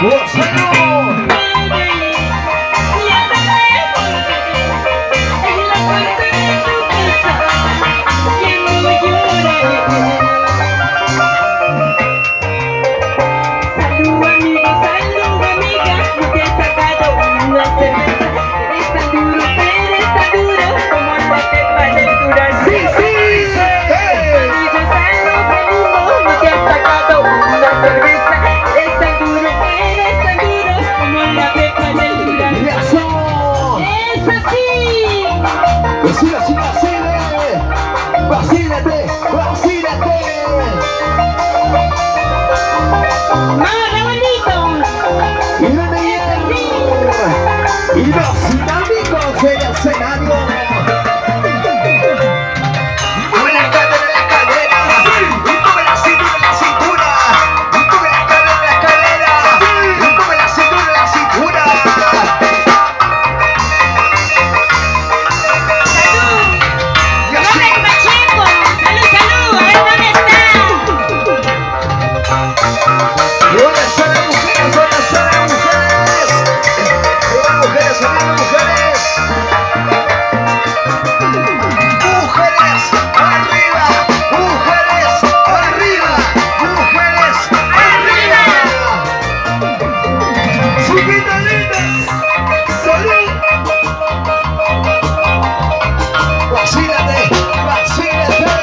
Y los dinámicos del escenario. Mueve la cadera en la cadera. Y mueve la cintura en la cintura. Y mueve la cadera en la cadera. Y mueve la cintura en la cintura. ¡Salud! ¡Robert Pacheco! ¡Salud, salud! A ver dónde está. ¿Y dónde están las mujeres? ¿Dónde están las mujeres? Mujeres, arriba, mujeres. Mujeres, arriba. Mujeres, arriba. Mujeres, arriba. Chiquitas lindas. Salud. Vacílate, vacílate.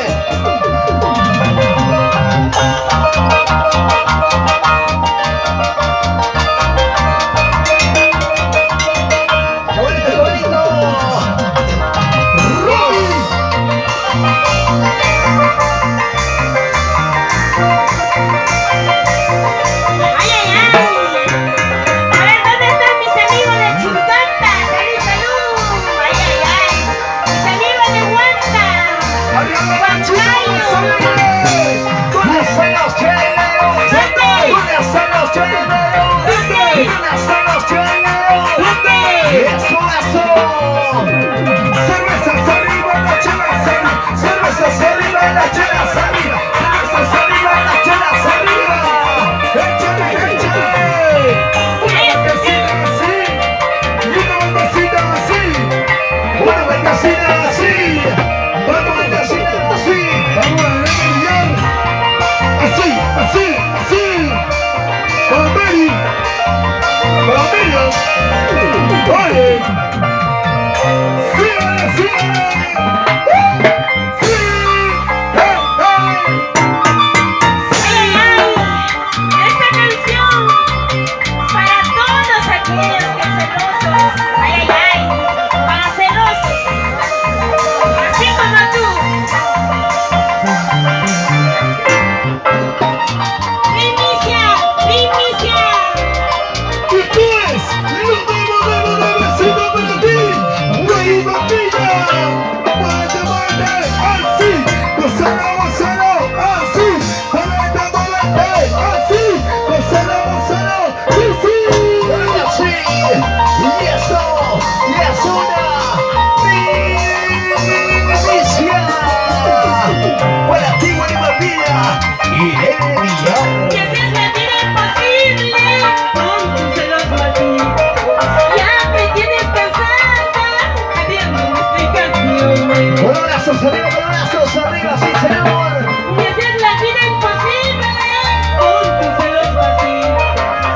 Arriba, sí, señor. Y esa es la vida imposible. Con tus celos malditos.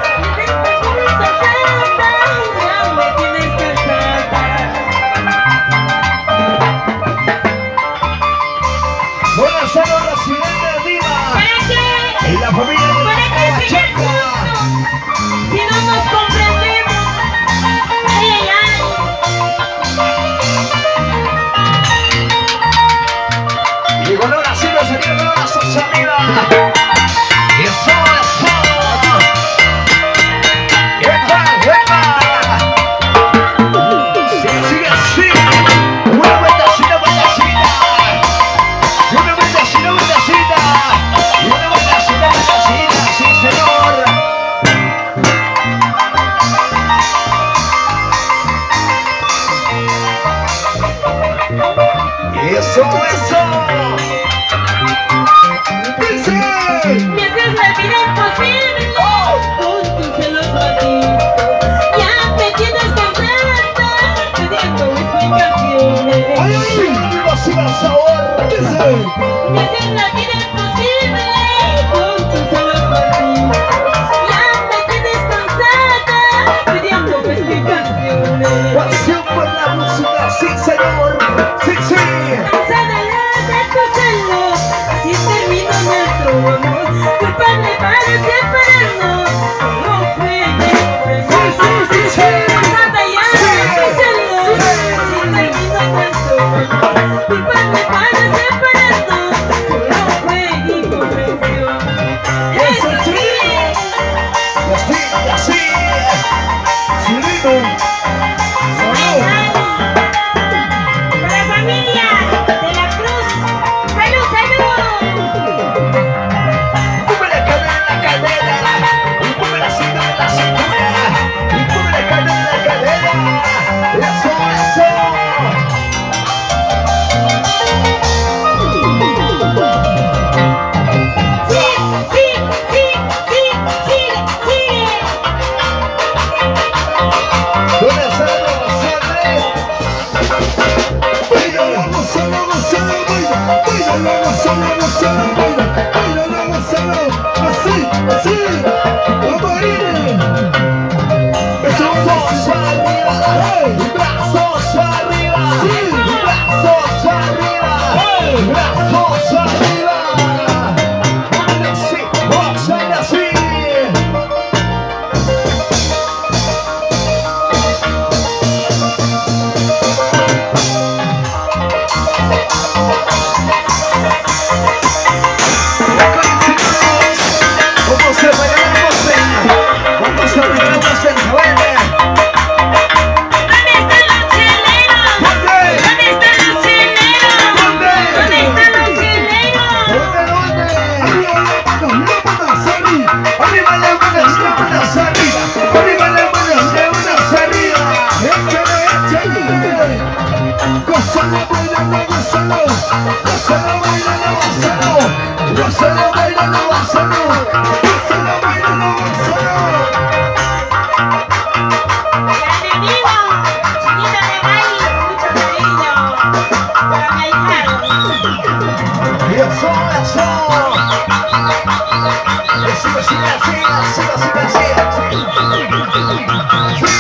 Y después santa, ya me tienes cansada. Buenas tardes, residente de Lima. ¿Para qué? Y la familia de ¿Para qué seguir juntos? Si no nos comprendemos. Ay, ay, ay. Y con una silla sería con una sostenida. Y eso, eso. ¡Epa, epa! Sigue así. Una vueltacita, vueltacita. Y una vueltacita, vueltacita. Y una vueltacita, vueltacita. Sí, señor. Y eso, eso. Y esa es la vida imposible. Con tus Shida.